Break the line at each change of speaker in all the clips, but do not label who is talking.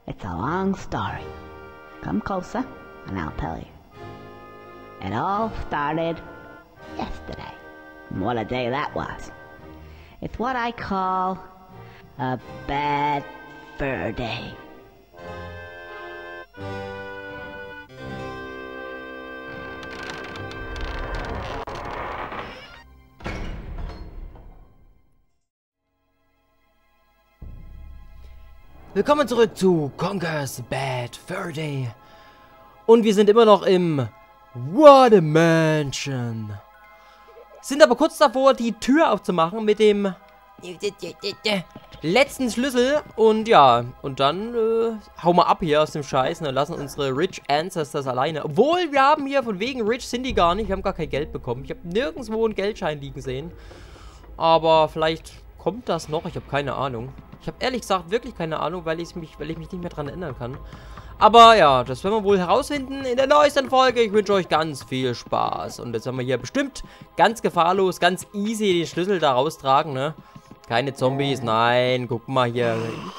It's a long story. Come closer, and I'll tell you. It all started yesterday. And what a day that was. It's what I call a bad fur day.
Willkommen zurück zu Conker's Bad Fur Day. Und wir sind immer noch im Water Mansion. Sind aber kurz davor, die Tür aufzumachen mit dem letzten Schlüssel. Und ja, und dann hauen wir ab hier aus dem Scheiß und lassen unsere Rich Ancestors alleine. Obwohl, wir haben hier von wegen Rich sind die gar nicht. Wir haben gar kein Geld bekommen. Ich habe nirgendwo einen Geldschein liegen sehen. Aber vielleicht kommt das noch. Ich habe keine Ahnung. Ich habe ehrlich gesagt wirklich keine Ahnung, weil ich mich nicht mehr dran erinnern kann. Aber ja, das werden wir wohl herausfinden in der neuesten Folge. Ich wünsche euch ganz viel Spaß. Und jetzt haben wir hier bestimmt ganz gefahrlos, ganz easy den Schlüssel da raustragen, ne? Keine Zombies, nein. Guck mal hier.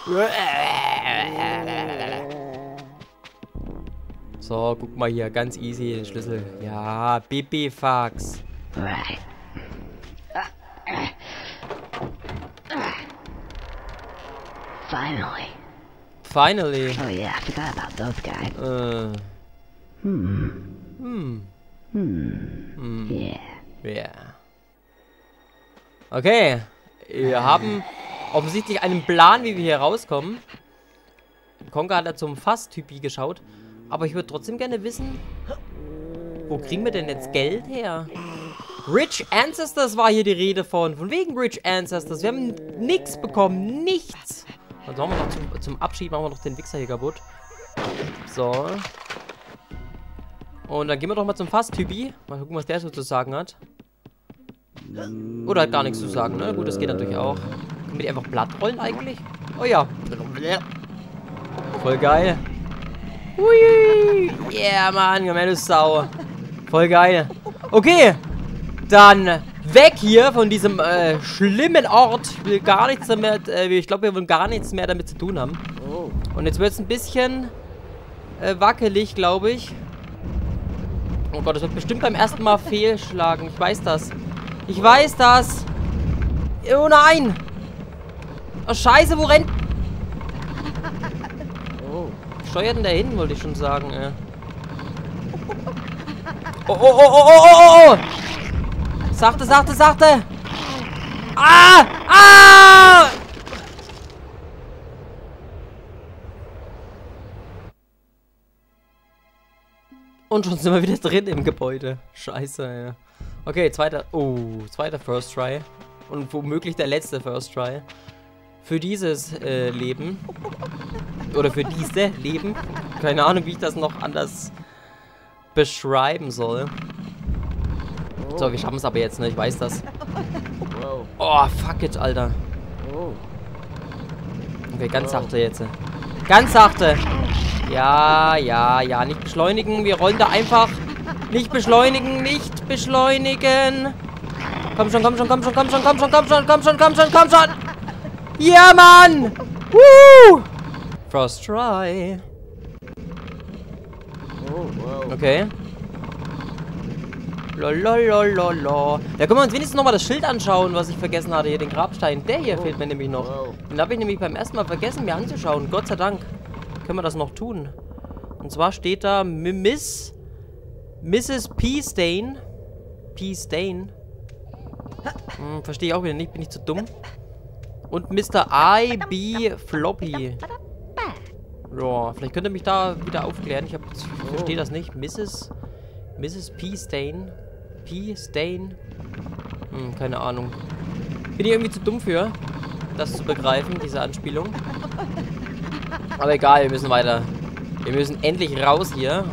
So, guck mal hier, ganz easy den Schlüssel. Ja, Bibifax.
Right. Finally. Oh yeah, I forgot about those guys.
Yeah. Okay. Wir haben offensichtlich einen Plan, wie wir hier rauskommen. Conker hat da zum Fass-Typi geschaut. Aber ich würde trotzdem gerne wissen, wo kriegen wir denn jetzt Geld her? Rich Ancestors war hier die Rede von. Von wegen Rich Ancestors. Wir haben nichts bekommen. Nichts. Und so machen wir noch zum Abschied machen wir noch den Wichser hier kaputt. So. Und dann gehen wir doch mal zum Fass-Typi. Mal gucken, was der so zu sagen hat. Oder hat gar nichts zu sagen, ne? Gut, das geht natürlich auch. Können wir die einfach platt rollen eigentlich? Oh ja. Voll geil. Hui. Yeah, Mann, gemeine Sau. Voll geil. Okay. Dann weg hier von diesem schlimmen Ort. Ich will gar nichts damit, ich glaube, wir wollen gar nichts mehr damit zu tun haben. Und jetzt wird es ein bisschen wackelig, glaube ich. Oh Gott, das wird bestimmt beim ersten Mal fehlschlagen. Ich weiß das. Ich weiß das. Oh nein. Oh Scheiße, wo rennt... Wo steuert denn der hin, wollte ich schon sagen. Oh. Sachte. Ah! Und schon sind wir wieder drin im Gebäude. Scheiße, ja. Okay, zweiter First Try. Und womöglich der letzte First Try. Für dieses Leben. Oder für diese Leben. Keine Ahnung, wie ich das noch anders beschreiben soll. So, wir schaffen es aber jetzt, ne? Ich weiß das. Oh, fuck it, Alter. Okay, ganz sachte jetzt. Ganz sachte. Ja. Nicht beschleunigen. Wir rollen da einfach. Nicht beschleunigen. Komm schon. Ja, Mann. Woo! First try. Okay. Lololololol. Da können wir uns wenigstens nochmal das Schild anschauen, was ich vergessen hatte. Hier, den Grabstein. Der hier fehlt mir nämlich noch. Den habe ich nämlich beim ersten Mal vergessen, mir anzuschauen. Gott sei Dank können wir das noch tun. Und zwar steht da Mrs. P-Stain. P-Stain. Verstehe ich auch wieder nicht. Bin ich zu dumm. Und Mr. I.B. Floppy. Ja, vielleicht könnt ihr mich da wieder aufklären. Ich verstehe das nicht. Mrs. P-Stain. P-Stain. Keine Ahnung. Bin ich irgendwie zu dumm für, das zu begreifen, diese Anspielung. Aber egal, wir müssen weiter. Wir müssen endlich raus hier.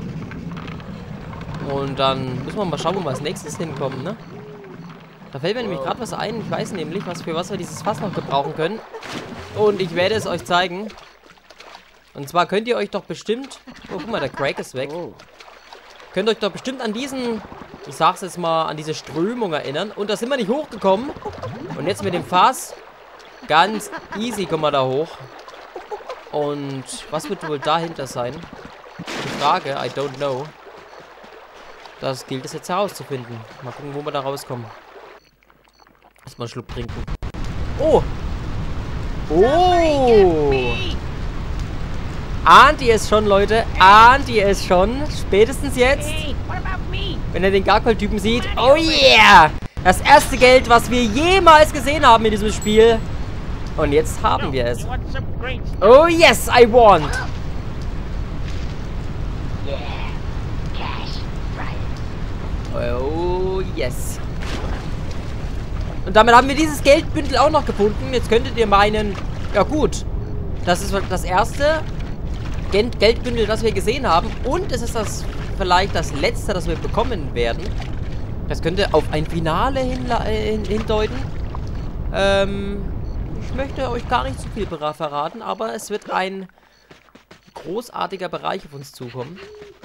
Und dann müssen wir mal schauen, wo wir als nächstes hinkommen, ne? Da fällt mir nämlich gerade was ein. Ich weiß nämlich, für was wir dieses Fass noch gebrauchen können. Und ich werde es euch zeigen. Und zwar könnt ihr euch doch bestimmt... Oh, guck mal, der Craig ist weg. Könnt euch doch bestimmt an diesen... Ich sag's jetzt mal, an diese Strömung erinnern. Und da sind wir nicht hochgekommen. Und jetzt mit dem Fass... Ganz easy kommen wir da hoch. Und was wird wohl dahinter sein? Die Frage, I don't know. Das gilt es jetzt herauszufinden. Mal gucken, wo wir da rauskommen. Erstmal einen Schluck trinken. Oh! Oh! Ahnt ihr es schon, Leute? Ahnt ihr es schon? Spätestens jetzt? Wenn ihr den Gargoyle-Typen sieht. Oh yeah! Das erste Geld, was wir jemals gesehen haben in diesem Spiel. Und jetzt haben wir es. Oh yes, I want! Oh yes. Und damit haben wir dieses Geldbündel auch noch gefunden. Jetzt könntet ihr meinen, ja gut, das ist das erste Geldbündel, das wir gesehen haben. Und es ist vielleicht das letzte, das wir bekommen werden. Das könnte auf ein Finale hindeuten. Ich möchte euch gar nicht zu viel verraten, aber es wird ein großartiger Bereich auf uns zukommen.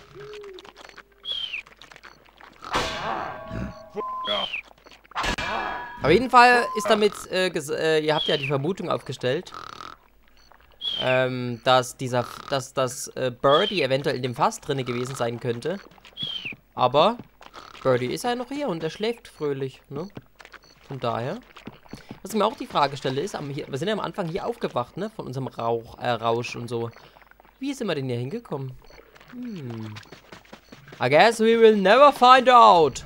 Auf jeden Fall ist damit, ihr habt ja die Vermutung aufgestellt, dass Birdie eventuell in dem Fass drin gewesen sein könnte. Aber Birdie ist ja noch hier und er schläft fröhlich, ne? Von daher. Was ich mir auch die Frage stelle ist, wir sind ja am Anfang hier aufgewacht, ne? Von unserem Rausch und so. Wie sind wir denn hier hingekommen? I guess we will never find out.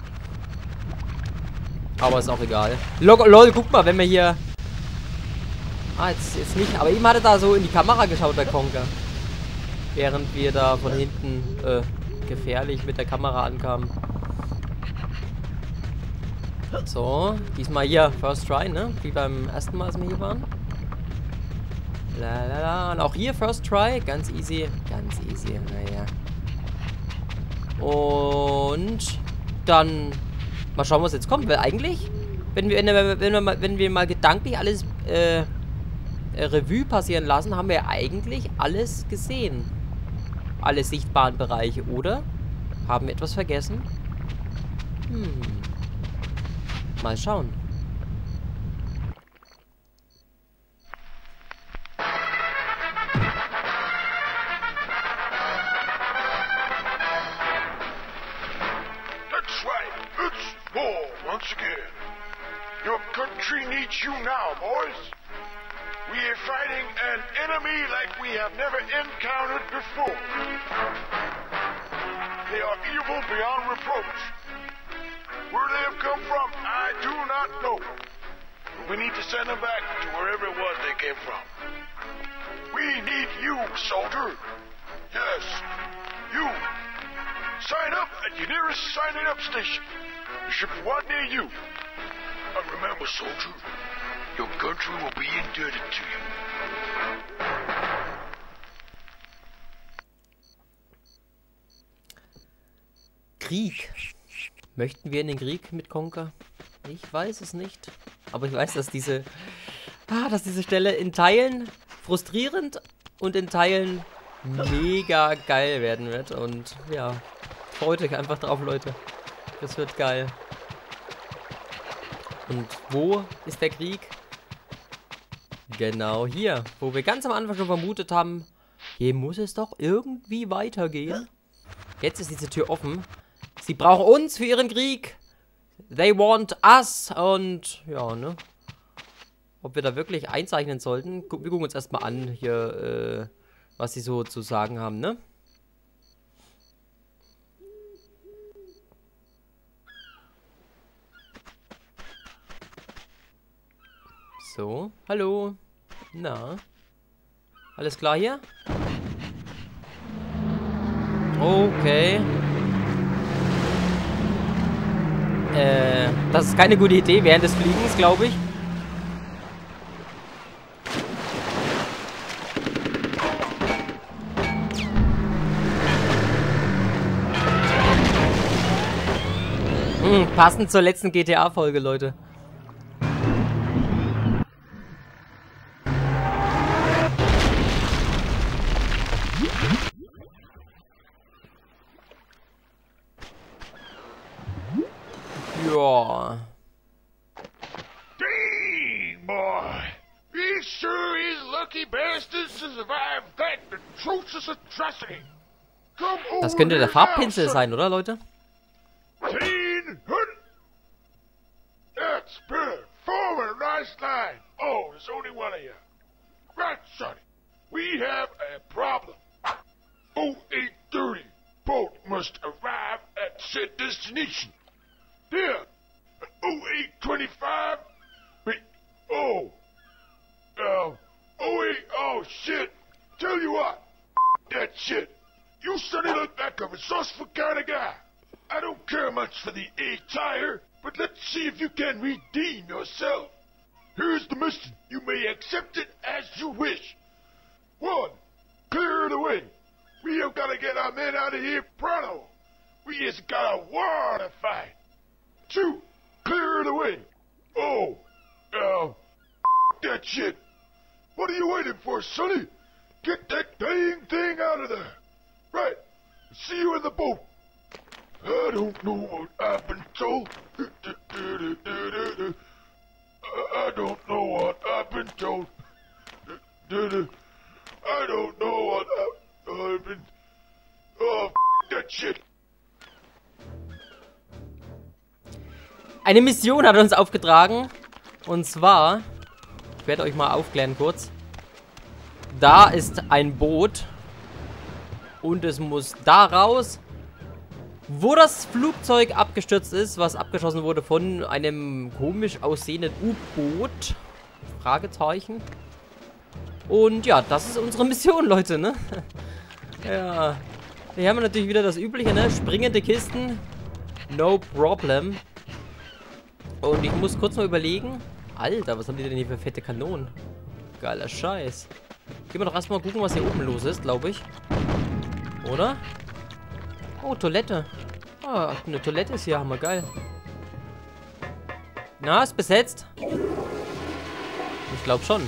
Aber ist auch egal. Lol, guck mal, wenn wir hier... Ah, jetzt nicht. Aber eben hat er da so in die Kamera geschaut, der Conker. Während wir da von hinten gefährlich mit der Kamera ankamen. So, diesmal hier First Try, ne? Wie beim ersten Mal, als wir hier waren. Lalala. Und auch hier First Try. Ganz easy. Ganz easy. Naja. Und dann... Mal schauen, was jetzt kommt. Weil eigentlich, wenn wir mal gedanklich alles Revue passieren lassen, haben wir eigentlich alles gesehen. Alle sichtbaren Bereiche, oder? Haben wir etwas vergessen? Mal schauen.
That's right. It's war once again. Your country needs you now, boys. We are fighting an enemy like we have never encountered before. They are evil beyond reproach. Where they have come from, I do not know. But we need to send them back to wherever it was they came from. We need you, soldier. Yes, you. Sign up at your nearest signing up station. There should be one near you. And remember, soldier, your country will be indebted to you.
Krieg. Möchten wir in den Krieg mit Conker? Ich weiß es nicht. Aber ich weiß, dass diese Stelle in Teilen frustrierend und in Teilen mega geil werden wird. Und ja, freut euch einfach drauf, Leute. Das wird geil. Und wo ist der Krieg? Genau hier, wo wir ganz am Anfang schon vermutet haben, hier muss es doch irgendwie weitergehen. Jetzt ist diese Tür offen. Sie brauchen uns für ihren Krieg. They want us. Und ja, ne? Ob wir da wirklich einzeichnen sollten. Wir gucken uns erstmal an, hier, was sie so zu sagen haben, ne? So, hallo. Na? Alles klar hier? Okay. Das ist keine gute Idee während des Fliegens, glaube ich. Passend zur letzten GTA-Folge, Leute. Ja.
Dang, boy. He sure is looking lucky bastards to survive that atrocious atrocity. Come
Das
over
könnte der
here
Farbpinsel
now,
sein, oder Leute?
Teen Hood. That's better. Form a nice line. Oh, there's only one of you. Right, Sonny. We have a problem. 0830. Boat must arrive at said destination. There. 0825. Wait. Oh. 08. Oh, shit. Tell you what. That shit. You Sonny look like a resourceful kind of guy. I don't care much for the A-tire, but let's see if you can redeem yourself. Here's the mission. You may accept it as you wish. 1. Clear the way. We have got to get our men out of here pronto. We just got a war to fight. 2. Clear the way. Oh. That shit. What are you waiting for, Sonny? Get that dang thing out of there. Right. See you in the boat. I don't know what I've been told. I don't know what I've been told. I don't know what I've been... Oh, that shit.
Eine Mission hat er uns aufgetragen. Und zwar... Ich werde euch mal aufklären kurz. Da ist ein Boot. Und es muss da raus, wo das Flugzeug abgestürzt ist, was abgeschossen wurde von einem komisch aussehenden U-Boot. Fragezeichen. Und ja, das ist unsere Mission, Leute, ne? Ja. Hier haben wir natürlich wieder das Übliche, ne? Springende Kisten. No problem. Und ich muss kurz mal überlegen. Alter, was haben die denn hier für fette Kanonen? Geiler Scheiß. Gehen wir doch erstmal gucken, was hier oben los ist, glaube ich. Oder? Oh, Toilette. Ah, eine Toilette ist hier, hammer geil. Na, ist besetzt? Ich glaube schon.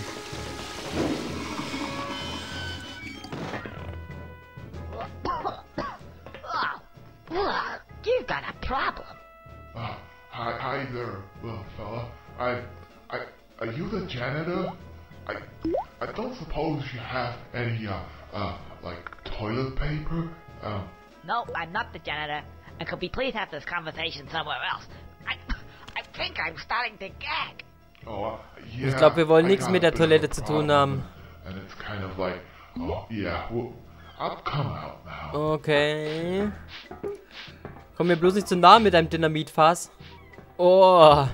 You've got a problem.
Hi there, little fella. Are you the janitor? I don't suppose you have any, like toilet paper?
No, I'm not the janitor. And could we please have this conversation somewhere else? I think I'm starting to gag.
Oh, yeah.
Ich glaube, wir wollen
I
nichts
got
mit
a
der
bit of a
Toilette zu tun
problem,
haben.
And it's kind of like, oh, yeah, well, I'll come out now.
Okay. Komm mir bloß nicht zu nah mit deinem Dynamitfass. Oh.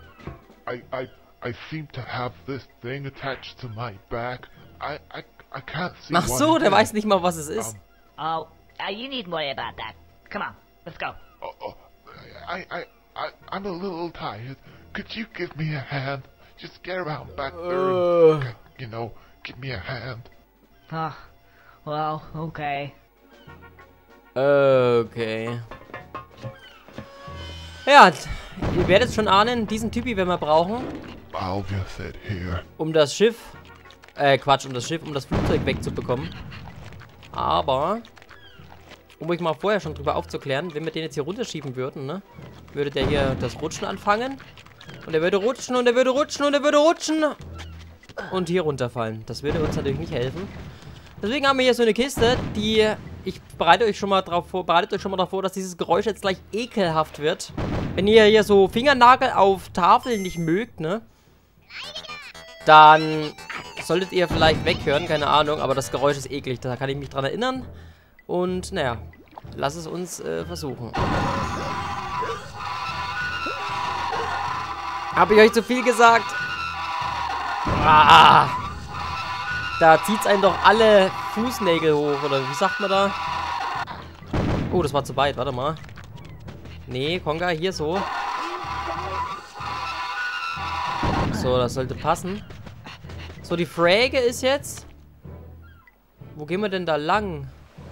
I seem to have this thing attached to my back. I can't see.
Ach so, der weiß nicht mal, was es ist.
Oh, you needn't worry about that. Come on, let's go.
I'm a little tired. Could you give me a hand? Just get around back there and, you know, give me a hand.
Oh, well, okay.
Okay. Ja, ihr werdet schon ahnen, diesen Typi werden wir brauchen.
I'll just sit here.
Um das Schiff, um das Flugzeug wegzubekommen. Aber, um euch mal vorher schon drüber aufzuklären, wenn wir den jetzt hier runterschieben würden, ne, würde der hier das Rutschen anfangen. Und er würde rutschen und er würde rutschen und er würde rutschen. Und hier runterfallen. Das würde uns natürlich nicht helfen. Deswegen haben wir hier so eine Kiste, die... Ich bereitet euch schon mal darauf vor, dass dieses Geräusch jetzt gleich ekelhaft wird. Wenn ihr hier so Fingernagel auf Tafeln nicht mögt, ne? Dann solltet ihr vielleicht weghören, keine Ahnung. Aber das Geräusch ist eklig, da kann ich mich dran erinnern. Und, naja, lass es uns versuchen. Habe ich euch zu viel gesagt? Ah! Da zieht's einen doch alle Fußnägel hoch, oder wie sagt man da? Oh, das war zu weit, warte mal. Nee, Konga, hier so. So, das sollte passen. So, die Frage ist jetzt... Wo gehen wir denn da lang?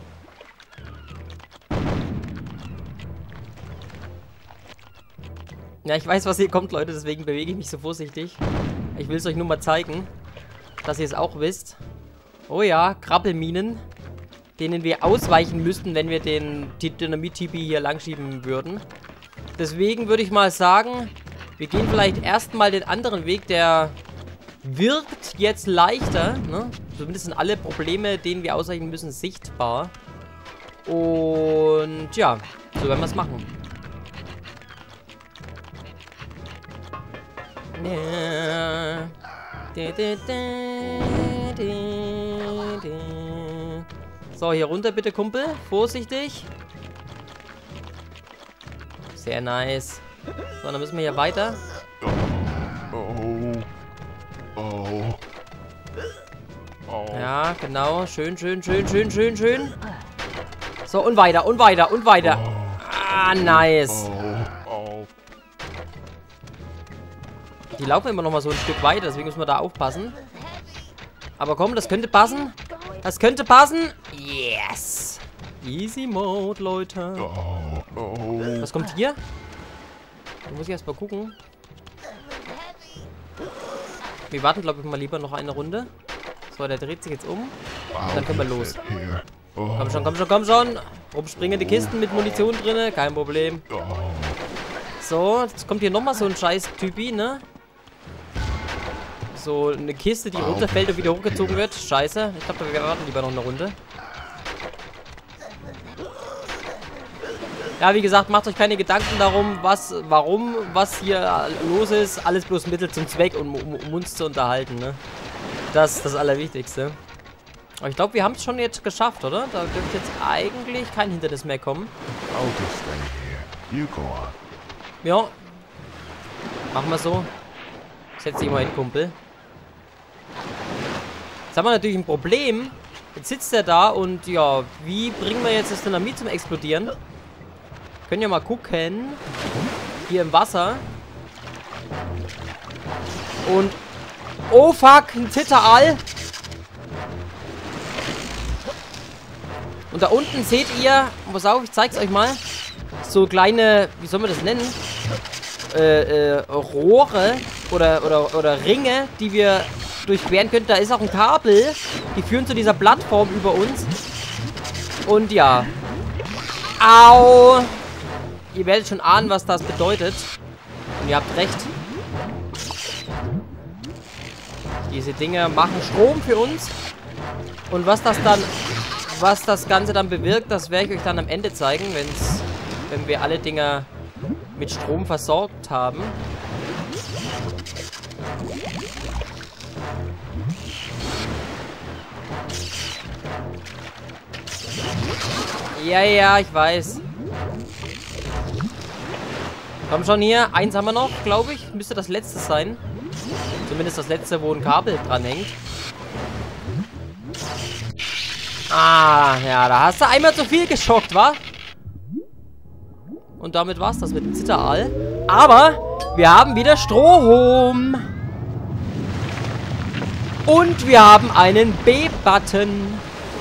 Ja, ich weiß, was hier kommt, Leute, deswegen bewege ich mich so vorsichtig. Ich will es euch nur mal zeigen, dass ihr es auch wisst. Oh ja, Krabbelminen, denen wir ausweichen müssten, wenn wir den Dynamit-Tipi hier langschieben würden. Deswegen würde ich mal sagen, wir gehen vielleicht erstmal den anderen Weg, der wirkt jetzt leichter, ne? Zumindest sind alle Probleme, denen wir ausweichen müssen, sichtbar. Und ja, so werden wir es machen. So, hier runter bitte, Kumpel. Vorsichtig. Sehr nice. So, dann müssen wir hier weiter. Ja, genau. Schön, schön, schön, schön, schön, schön. So, und weiter, und weiter, und weiter. Ah, nice. Die laufen immer noch mal so ein Stück weiter, deswegen müssen wir da aufpassen. Aber komm, das könnte passen. Das könnte passen. Yes. Easy Mode, Leute. Was kommt hier? Da muss ich erst mal gucken. Wir warten, glaube ich, mal lieber noch eine Runde. So, der dreht sich jetzt um. Und dann können wir los. Komm schon, komm schon, komm schon. Rumspringende Kisten mit Munition drin. Kein Problem. So, jetzt kommt hier nochmal so ein scheiß Typi, ne? So eine Kiste, die runterfällt und wieder hochgezogen wird. Scheiße. Ich glaube, wir warten lieber noch eine Runde. Ja, wie gesagt, macht euch keine Gedanken darum, was hier los ist. Alles bloß Mittel zum Zweck, um uns zu unterhalten, ne? Das ist das Allerwichtigste. Aber ich glaube, wir haben es schon jetzt geschafft, oder? Da dürfte jetzt eigentlich kein Hindernis mehr kommen. Ja. Machen wir so. Setz dich mal hin, Kumpel. Jetzt haben wir natürlich ein Problem. Jetzt sitzt er da und ja, wie bringen wir jetzt das Dynamit zum Explodieren? Können ja mal gucken. Hier im Wasser. Und... oh fuck, ein Zitteraal. Und da unten seht ihr, pass auf, ich zeig's euch mal. So kleine, wie soll man das nennen? Rohre oder Ringe, die wir durchqueren können. Da ist auch ein Kabel. Die führen zu dieser Plattform über uns. Und ja. Au! Ihr werdet schon ahnen, was das bedeutet. Und ihr habt recht. Diese Dinge machen Strom für uns. Und was das Ganze dann bewirkt, das werde ich euch dann am Ende zeigen, wenn wir alle Dinger mit Strom versorgt haben. Ja, ich weiß. Komm schon hier. Eins haben wir noch, glaube ich. Müsste das letzte sein. Zumindest das letzte, wo ein Kabel dran hängt. Ah, ja, da hast du einmal zu viel geschockt, wa? Und damit war's das mit dem Zitteraal. Aber wir haben wieder Strom. Und wir haben einen B-Button.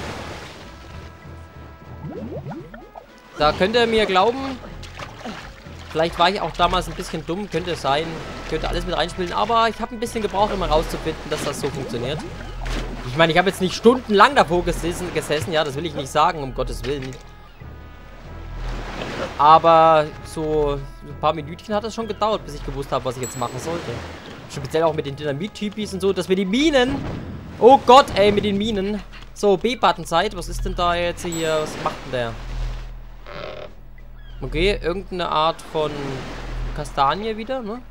Da könnt ihr mir glauben, vielleicht war ich auch damals ein bisschen dumm, könnte es sein, könnte alles mit reinspielen, aber ich habe ein bisschen gebraucht, um herauszufinden, dass das so funktioniert. Ich meine, ich habe jetzt nicht stundenlang davor gesessen, ja, das will ich nicht sagen, um Gottes Willen. Aber so ein paar Minütchen hat es schon gedauert, bis ich gewusst habe, was ich jetzt machen sollte. Speziell auch mit den Dynamit-Typis und so, dass wir die Minen... oh Gott, ey, mit den Minen. So, B-Button-Zeit, was ist denn da jetzt hier, was macht denn der? Okay, irgendeine Art von Kastanie wieder, ne?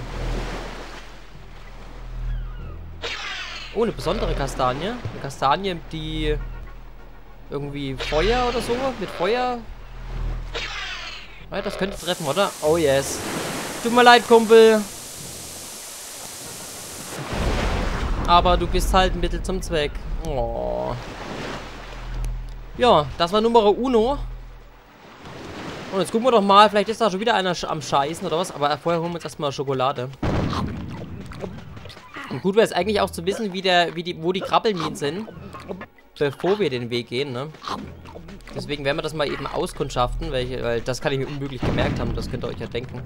Oh, eine besondere Kastanie. Eine Kastanie, die irgendwie Feuer oder so, mit Feuer... ja, das könnte treffen, oder? Oh yes. Tut mir leid, Kumpel. Aber du bist halt ein Mittel zum Zweck. Oh. Ja, das war Nummer Uno. Und jetzt gucken wir doch mal, vielleicht ist da schon wieder einer am Scheißen oder was. Aber vorher holen wir uns erstmal Schokolade. Und gut wäre es eigentlich auch zu wissen, wo die Krabbelminen sind. Bevor wir den Weg gehen, ne? Deswegen werden wir das mal eben auskundschaften, weil das kann ich mir unmöglich gemerkt haben. Das könnt ihr euch ja denken.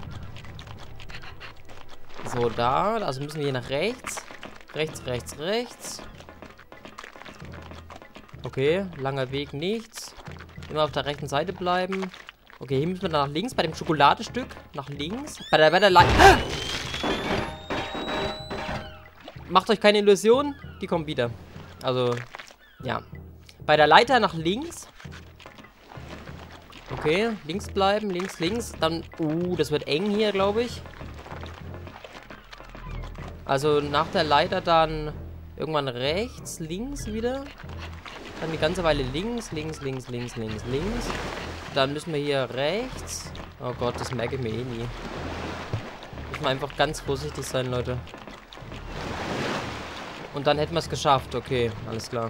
So, da. Also müssen wir hier nach rechts. Rechts. Okay, langer Weg, nichts. Immer auf der rechten Seite bleiben. Okay, hier müssen wir nach links, bei dem Schokoladestück. Nach links. Bei der macht euch keine Illusionen, die kommen wieder. Also, ja. Bei der Leiter nach links. Okay, links bleiben, links, links. Dann, das wird eng hier, glaube ich. Also nach der Leiter dann irgendwann rechts, links wieder. Dann die ganze Weile links, links, links, links, links, links. Dann müssen wir hier rechts. Oh Gott, das merke ich mir eh nie. Müssen wir einfach ganz vorsichtig sein, Leute. Und dann hätten wir es geschafft. Okay, alles klar.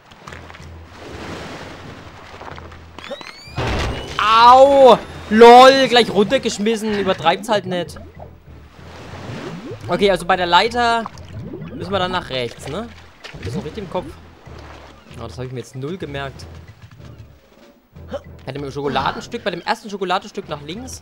Au! LOL! Gleich runtergeschmissen. Übertreibt's halt nicht. Okay, also bei der Leiter müssen wir dann nach rechts, ne? Ist das noch richtig im Kopf? Oh, das habe ich mir jetzt null gemerkt. Bei dem Schokoladenstück, bei dem ersten Schokoladenstück nach links.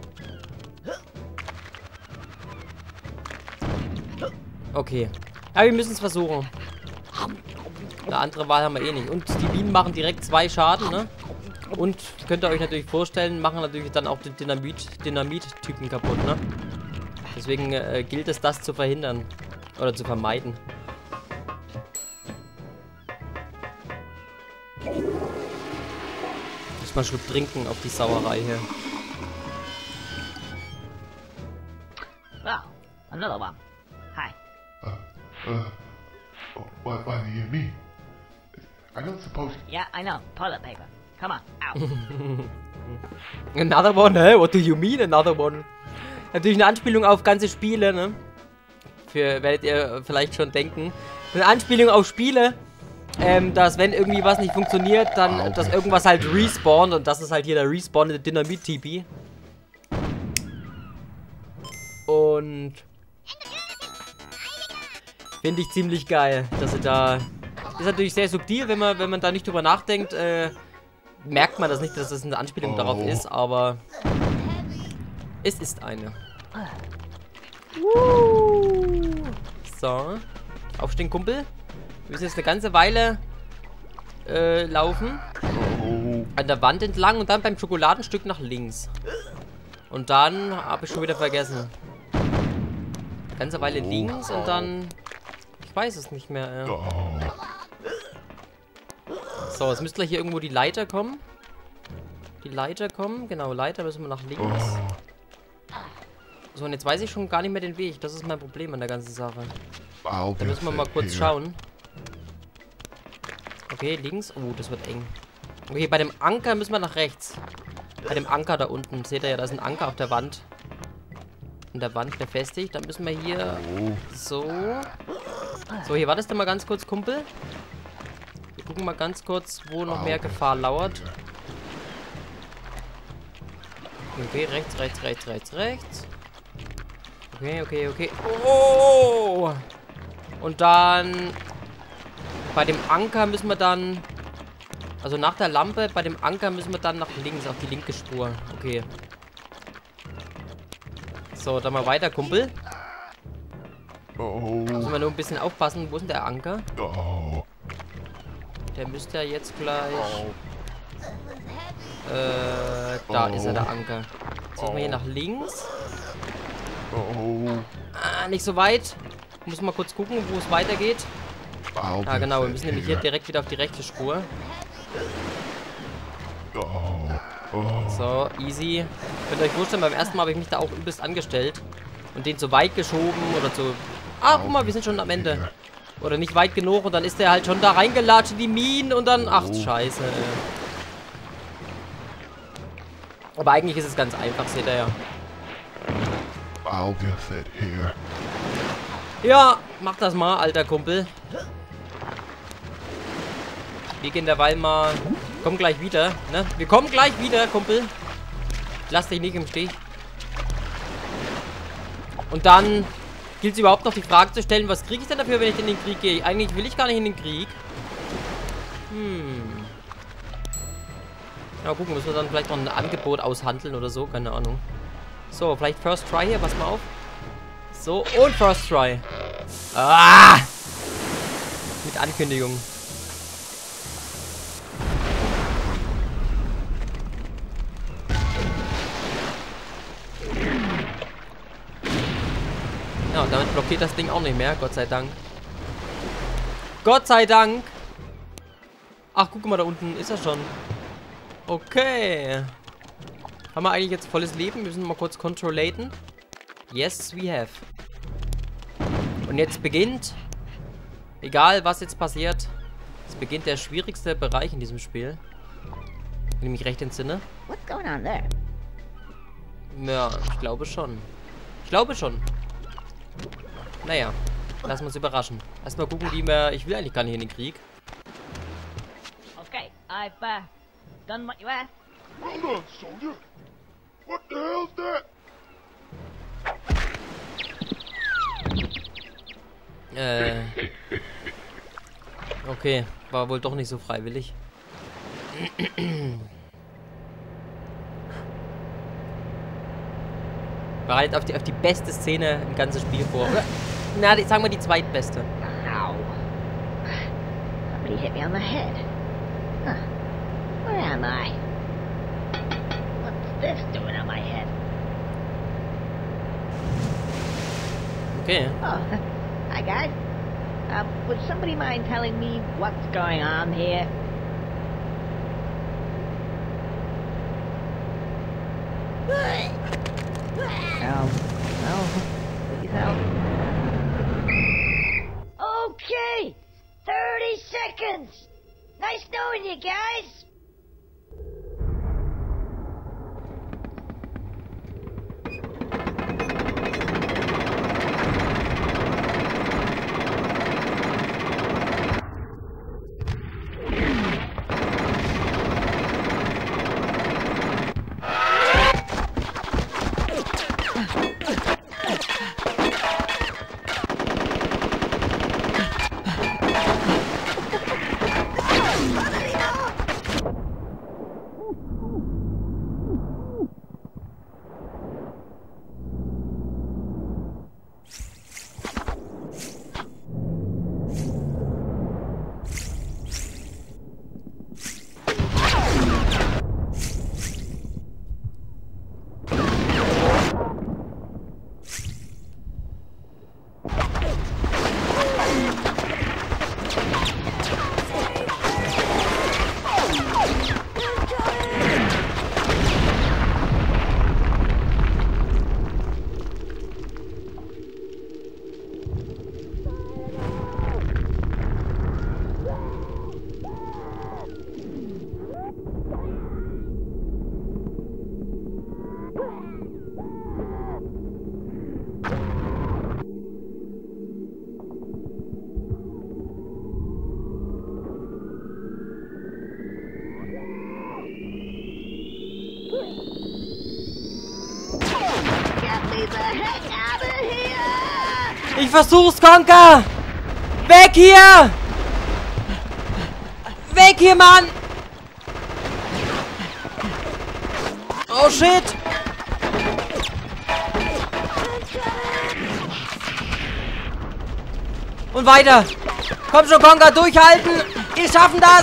Okay. Ja, wir müssen es versuchen. Eine andere Wahl haben wir eh nicht. Und die Bienen machen direkt 2 Schaden, ne? Und könnt ihr euch natürlich vorstellen, machen natürlich dann auch den Dynamit-Typen kaputt, ne? Deswegen gilt es, das zu verhindern. Oder zu vermeiden. Muss mal einen Schluck trinken auf die Sauerei hier.
Well, another one. Hi.
What do you mean? I don't suppose...
Yeah, I know. Toilet paper. Come on, out.
Another one, hä? What do you mean, another one? Natürlich eine Anspielung auf ganze Spiele, ne? Werdet ihr vielleicht schon denken. Eine Anspielung auf Spiele, dass wenn irgendwie was nicht funktioniert, dann, dass irgendwas halt respawnt. Und das ist halt hier der respawnende Dynamit-Tipi. Und... finde ich ziemlich geil, dass sie da... Ist natürlich sehr subtil, wenn man da nicht drüber nachdenkt, merkt man das nicht, dass das eine Anspielung darauf ist, aber... es ist eine. So. Aufstehen, Kumpel. Wir müssen jetzt eine ganze Weile laufen. An der Wand entlang und dann beim Schokoladenstück nach links. Und dann habe ich schon wieder vergessen. Eine ganze Weile links und dann... ich weiß es nicht mehr. So, jetzt müsste hier irgendwo die Leiter kommen. Die Leiter kommen. Genau, Leiter müssen wir nach links. So, und jetzt weiß ich schon gar nicht mehr den Weg. Das ist mein Problem an der ganzen Sache. Da müssen wir mal kurz schauen. Okay, links. Oh, das wird eng. Okay, bei dem Anker müssen wir nach rechts. Bei dem Anker da unten. Seht ihr ja, da ist ein Anker auf der Wand. An der Wand befestigt. Dann müssen wir hier... so. So, hier wartest du mal ganz kurz, Kumpel. Wir gucken mal ganz kurz, wo noch mehr Gefahr lauert. Okay, rechts, rechts, rechts, rechts, rechts. Okay, okay, okay. Oh! Und dann... bei dem Anker müssen wir dann... also nach der Lampe, bei dem Anker müssen wir dann nach links, auf die linke Spur. Okay. So, dann mal weiter, Kumpel. Müssen wir nur ein bisschen aufpassen. Wo ist denn der Anker? Der müsste ja jetzt gleich... da ist er, der Anker. Jetzt gehen wir hier nach links. Ah, nicht so weit. Muss mal kurz gucken, wo es weitergeht. Ah, genau. Wir müssen nämlich hier direkt wieder auf die rechte Spur. So, easy. Könnt ihr euch vorstellen, beim ersten Mal habe ich mich da auch übelst angestellt. Und den zu weit geschoben oder zu... ah, guck mal, wir sind schon am Ende. Oder nicht weit genug und dann ist der halt schon da reingelatscht in die Minen und dann... ach, scheiße. Aber eigentlich ist es ganz einfach, seht ihr ja. Ja, mach das mal, alter Kumpel. Wir gehen derweil mal... kommen gleich wieder, ne? Wir kommen gleich wieder, Kumpel. Lass dich nicht im Stich. Und dann gilt es überhaupt noch die Frage zu stellen, was kriege ich denn dafür, wenn ich in den Krieg gehe? Eigentlich will ich gar nicht in den Krieg. Ja, gucken, müssen wir dann vielleicht noch ein Angebot aushandeln oder so, keine Ahnung. So, vielleicht First Try hier, pass mal auf. So, und First Try. Ah! Mit Ankündigung. Ja, und damit blockiert geht das Ding auch nicht mehr, Gott sei Dank. Gott sei Dank. Ach, guck mal, da unten ist er schon. Okay. Haben wir eigentlich jetzt volles Leben? Wir müssen mal kurz controllaten. Yes, we have. Und jetzt beginnt, egal was jetzt passiert, es beginnt der schwierigste Bereich in diesem Spiel. Wenn ich mich recht entsinne.
What's going on there?
Ja, ich glaube schon. Ich glaube schon. Naja, lassen wir uns überraschen. Erstmal gucken, wie wir... Ich will eigentlich gar nicht in den Krieg.
Okay, I've done what you asked.
Hold on, soldier. What the hell's that?
Okay, war wohl doch nicht so freiwillig. Bereitet auf die beste Szene im ganzen Spiel vor. Oder? Na, sagen wir die zweitbeste.
Ow. Somebody hit me on the head. Huh. Where am I? What's this doing on my head?
Okay.
Oh, hi guys. Would somebody mind telling me what's going on here? Help. Help. Please help. Okay! 30 seconds! Nice knowing you guys!
Ich versuch's, Conker! Weg hier! Weg hier, Mann! Oh, shit! Und weiter! Komm schon, Conker, durchhalten! Wir schaffen das!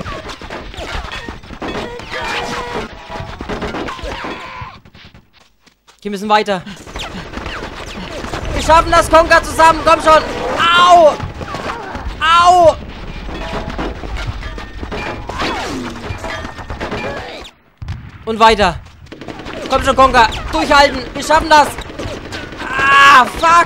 Wir müssen weiter. Wir schaffen das, Conker, zusammen. Komm schon. Au! Au! Und weiter. Komm schon, Conker. Durchhalten. Wir schaffen das. Ah, fuck.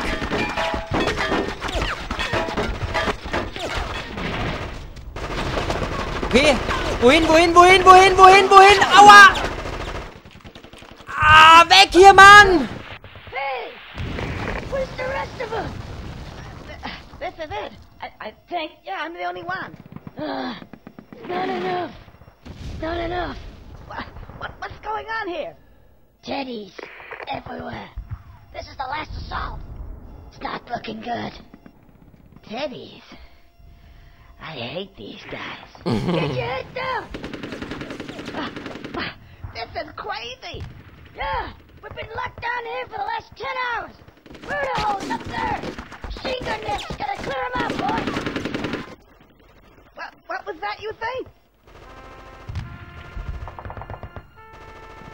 Okay. Wohin, wohin, wohin, wohin, wohin, wohin? Aua! Ah, weg hier, Mann!
Hey! Where's the rest of them? This is it. I think, yeah, I'm the only one. It's not enough. It's not enough. What's going on here? Teddies everywhere. This is the last assault. It's not looking good. Teddies. I hate these guys. Get your head down! This is crazy! Yeah, we've been locked down here for the last 10 hours! Murder holes up there! Machine gun nests gotta clear them out, boys! What was that you think?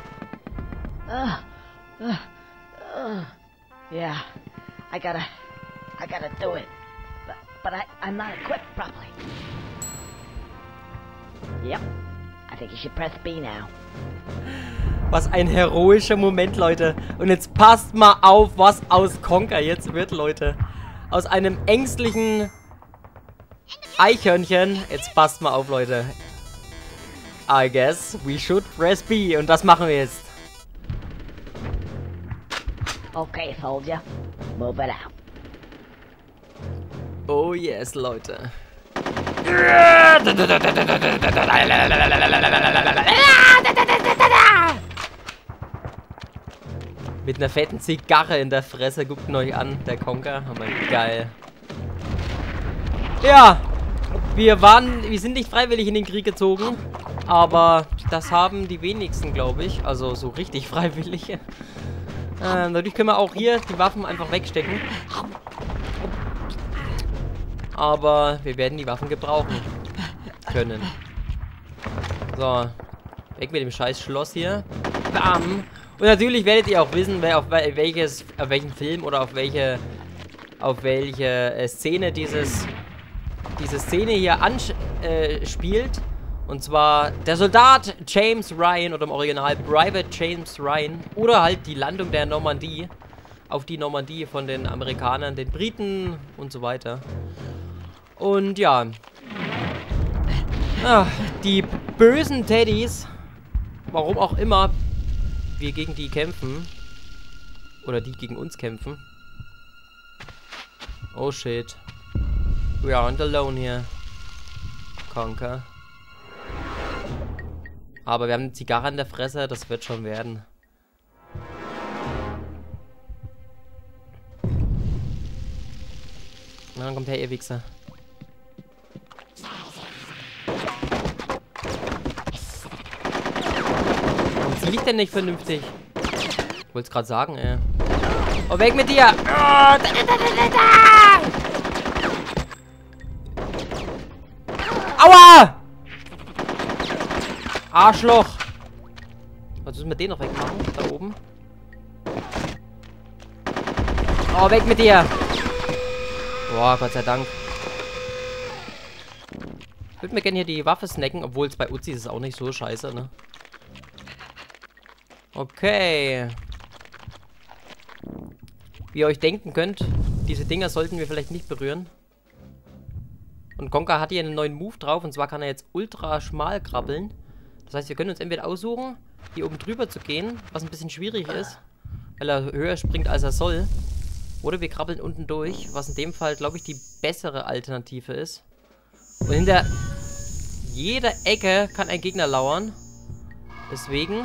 Yeah, I gotta gotta do it. But I'm not equipped properly. Yep. I think you should press B now.
Was ein heroischer Moment, Leute. Und jetzt passt mal auf, was aus Conker jetzt wird, Leute. Aus einem ängstlichen Eichhörnchen. Jetzt passt mal auf, Leute. I guess we should press B. Und das machen wir jetzt.
Okay, soldier. Move it out.
Oh yes, Leute. Mit einer fetten Zigarre in der Fresse, guckt ihn euch an, der Conker. Aber geil. Ja, wir sind nicht freiwillig in den Krieg gezogen, aber das haben die wenigsten, glaube ich. Also so richtig freiwillig. Dadurch können wir auch hier die Waffen einfach wegstecken. Aber wir werden die Waffen gebrauchen können. So, weg mit dem scheiß Schloss hier. Bam. Und natürlich werdet ihr auch wissen, wer auf welchen Film oder auf welche Szene diese Szene hier spielt. Und zwar der Soldat James Ryan oder im Original Private James Ryan. Oder halt die Landung der Normandie. Auf die Normandie von den Amerikanern, den Briten und so weiter. Und ja. Ach, die bösen Teddys. Warum auch immer wir gegen die kämpfen. Oder die gegen uns kämpfen. Oh shit. We aren't alone here. Conker. Aber wir haben eine Zigarre in der Fresse, das wird schon werden. Na, dann kommt her, ihr Wichser. Warum zieh ich denn nicht vernünftig? Ich wollte es gerade sagen, ey. Oh, weg mit dir! Aua! Arschloch! Was müssen wir den noch wegmachen? Da oben. Oh, weg mit dir! Boah, Gott sei Dank. Ich würde mir gerne hier die Waffe snacken, obwohl es bei Uzi ist auch nicht so scheiße, ne? Okay. Wie ihr euch denken könnt, diese Dinger sollten wir vielleicht nicht berühren. Und Conker hat hier einen neuen Move drauf, und zwar kann er jetzt ultra schmal krabbeln. Das heißt, wir können uns entweder aussuchen, hier oben drüber zu gehen, was ein bisschen schwierig ist, weil er höher springt, als er soll. Oder wir krabbeln unten durch, was in dem Fall, glaube ich, die bessere Alternative ist. Und hinter jeder Ecke kann ein Gegner lauern. Deswegen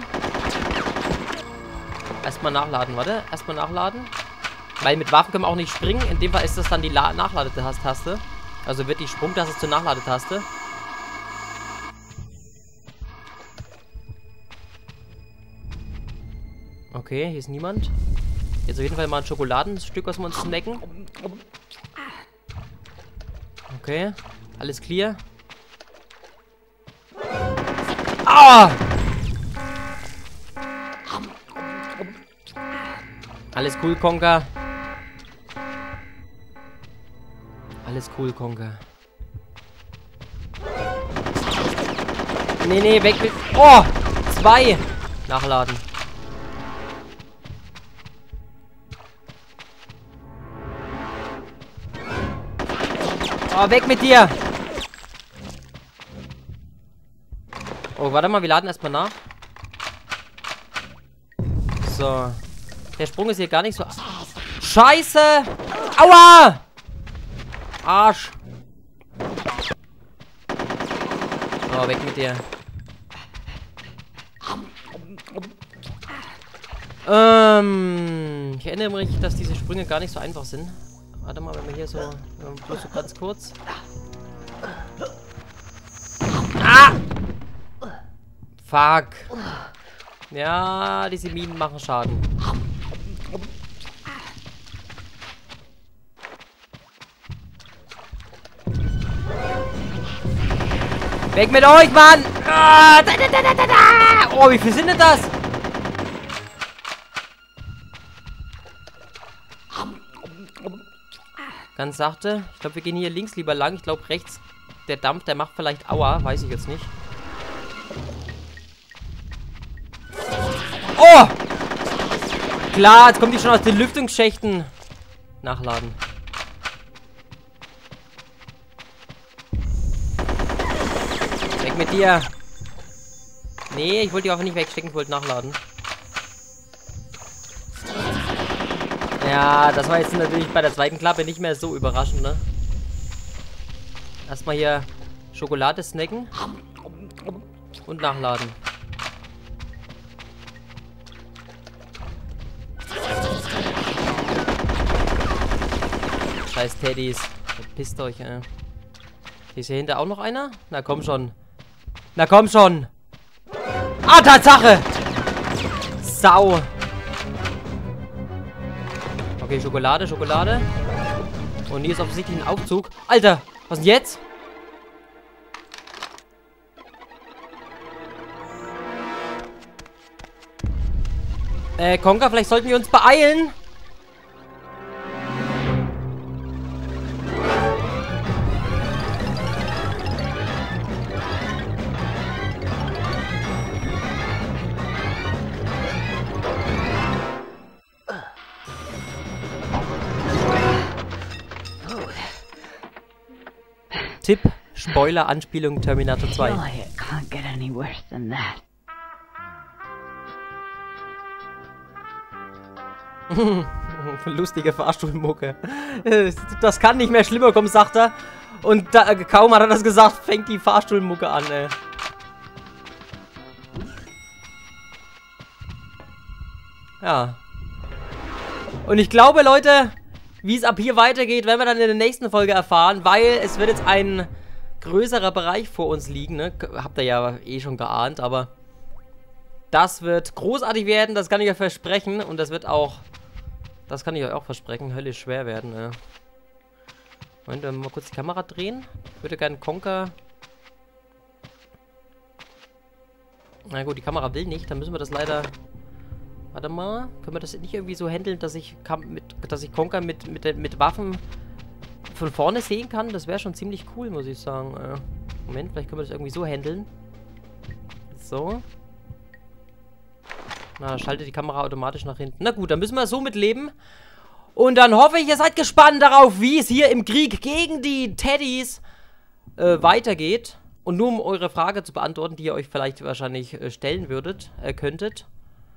erstmal nachladen, warte. Erstmal nachladen. Weil mit Waffen können wir auch nicht springen. In dem Fall ist das dann die Nachladetaste. Also wird die Sprungtaste zur Nachladetaste. Okay, hier ist niemand. Jetzt auf jeden Fall mal ein Schokoladenstück, was wir uns snacken. Okay, alles clear. Ah! Alles cool, Conker. Alles cool, Conker. Nee, nee, weg mit... Oh! 2! Nachladen. Oh, weg mit dir! Oh, warte mal, wir laden erstmal nach. So. Der Sprung ist hier gar nicht so... Scheiße! Aua! Arsch! Oh, weg mit dir. Ich erinnere mich, dass diese Sprünge gar nicht so einfach sind. Warte mal, wenn wir hier so... bloß so ganz kurz... Ah! Fuck. Ja, diese Minen machen Schaden. Weg mit euch, Mann! Ah, oh, wie viel sind denn das? Ganz sachte. Ich glaube, wir gehen hier links lieber lang. Ich glaube, rechts, der Dampf, der macht vielleicht Aua. Weiß ich jetzt nicht. Oh! Klar, jetzt kommt die schon aus den Lüftungsschächten. Nachladen. Weg mit dir. Nee, ich wollte die Waffe nicht wegstecken, ich wollte nachladen. Ja, das war jetzt natürlich bei der zweiten Klappe nicht mehr so überraschend, ne? Erstmal hier Schokolade snacken. Und nachladen. Scheiß Teddys. Verpisst euch, ey. Hier ist hier hinter auch noch einer? Na komm schon. Na komm schon. Ah, Tatsache! Sau. Okay, Schokolade, Schokolade. Und hier ist offensichtlich ein Aufzug. Alter, was denn jetzt? Conker, vielleicht sollten wir uns beeilen. Tipp, Spoiler, Anspielung Terminator 2.
Surely it can't get any worse than that.
Lustige Fahrstuhlmucke. Das kann nicht mehr schlimmer kommen, sagt er. Und da, kaum hat er das gesagt, fängt die Fahrstuhlmucke an, ey. Ja. Und ich glaube, Leute, wie es ab hier weitergeht, werden wir dann in der nächsten Folge erfahren, weil es wird jetzt ein größerer Bereich vor uns liegen, ne? Habt ihr ja eh schon geahnt, aber das wird großartig werden, das kann ich euch versprechen. Und das wird auch, das kann ich euch auch versprechen, höllisch schwer werden, ne? Moment, wir mal kurz die Kamera drehen. Ich würde gerne Conker. Na gut, die Kamera will nicht, dann müssen wir das leider... Warte mal, können wir das nicht irgendwie so handeln, dass ich Conker mit Waffen von vorne sehen kann? Das wäre schon ziemlich cool, muss ich sagen. Moment, vielleicht können wir das irgendwie so handeln. So. Na, schaltet die Kamera automatisch nach hinten. Na gut, dann müssen wir so mit leben. Und dann hoffe ich, ihr seid gespannt darauf, wie es hier im Krieg gegen die Teddys weitergeht. Und nur um eure Frage zu beantworten, die ihr euch vielleicht wahrscheinlich stellen könntet.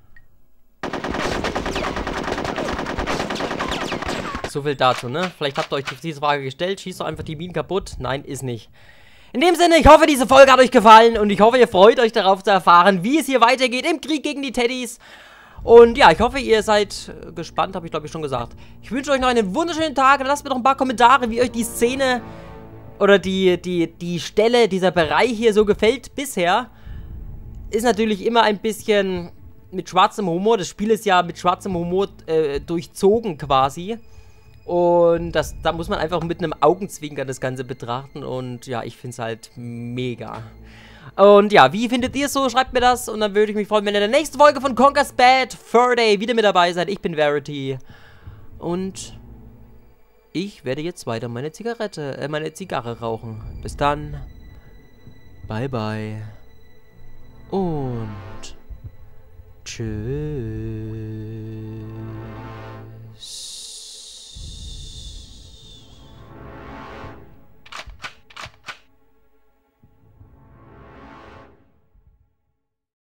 So viel dazu, ne? Vielleicht habt ihr euch diese Frage gestellt. Schießt doch einfach die Minen kaputt. Nein, ist nicht. In dem Sinne, ich hoffe, diese Folge hat euch gefallen. Und ich hoffe, ihr freut euch darauf zu erfahren, wie es hier weitergeht im Krieg gegen die Teddys. Und ja, ich hoffe, ihr seid gespannt, habe ich glaube ich schon gesagt. Ich wünsche euch noch einen wunderschönen Tag. Lasst mir doch ein paar Kommentare, wie euch die Szene oder die Stelle, dieser Bereich hier so gefällt bisher. Ist natürlich immer ein bisschen mit schwarzem Humor. Das Spiel ist ja mit schwarzem Humor durchzogen quasi. Und da muss man einfach mit einem Augenzwinkern das Ganze betrachten. Und ja, ich finde es halt mega. Und ja, wie findet ihr es so? Schreibt mir das. Und dann würde ich mich freuen, wenn ihr in der nächsten Folge von Conker's Bad Fur Day wieder mit dabei seid. Ich bin Verity. Und ich werde jetzt weiter meine Zigarre rauchen. Bis dann. Bye, bye. Und tschüss.